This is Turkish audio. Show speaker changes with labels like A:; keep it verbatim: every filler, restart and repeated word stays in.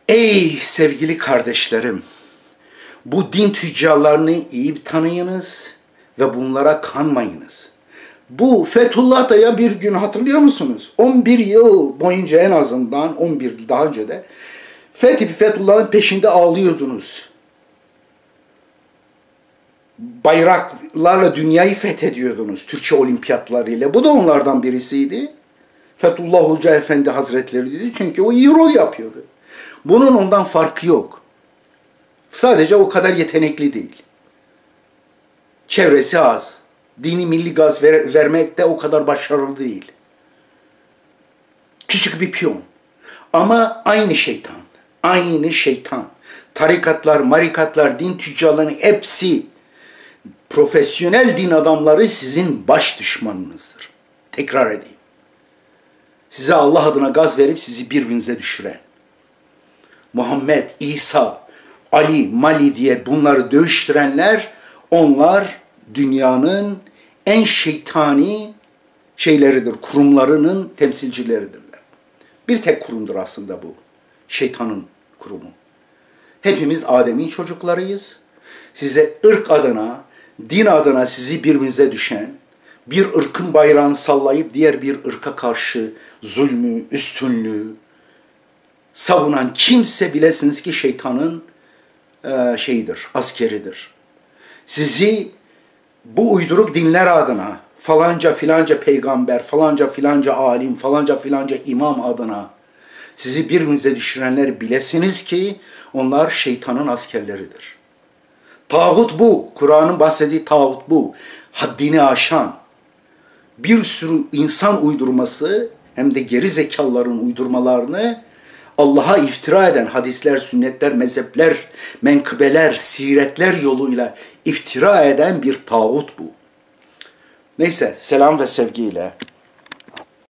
A: Ey sevgili kardeşlerim! Bu din tüccarlarını iyi tanıyınız ve bunlara kanmayınız. Bu Fethullah Day'a bir gün hatırlıyor musunuz? on bir yıl boyunca en azından on bir yıl daha önce de Fethi Fethullah'ın peşinde ağlıyordunuz. Bayraklarla dünyayı fethediyordunuz Türkçe olimpiyatlarıyla. Bu da onlardan birisiydi. Fethullah Hoca Efendi Hazretleri dedi. Çünkü o iyi rol yapıyordu. Bunun ondan farkı yok. Sadece o kadar yetenekli değil. Çevresi az. Dini milli gaz ver, vermekte o kadar başarılı değil. Küçük bir piyon. Ama aynı şeytan. Aynı şeytan. Tarikatlar, marikatlar, din tüccarlarının hepsi profesyonel din adamları sizin baş düşmanınızdır. Tekrar edeyim. Size Allah adına gaz verip sizi birbirinize düşüren. Muhammed, İsa, Ali, Mali diye bunları dövüştürenler, onlar dünyanın en şeytani şeyleridir, kurumlarının temsilcileridirler. Bir tek kurumdur aslında bu, şeytanın kurumu. Hepimiz Adem'in çocuklarıyız. Size ırk adına, din adına sizi birbirinize düşen, bir ırkın bayrağını sallayıp diğer bir ırka karşı zulmü, üstünlüğü savunan kimse bilesiniz ki şeytanın e, şeyidir, askeridir. Sizi bu uyduruk dinler adına, falanca filanca peygamber, falanca filanca alim, falanca filanca imam adına sizi birbirinize düşürenler bilesiniz ki onlar şeytanın askerleridir. Tağut bu, Kur'an'ın bahsettiği tağut bu. Haddini aşan, bir sürü insan uydurması hem de geri zekalıların uydurmalarını Allah'a iftira eden hadisler, sünnetler, mezhepler, menkıbeler, siretler yoluyla iftira eden bir tağut bu. Neyse, selam ve sevgiyle.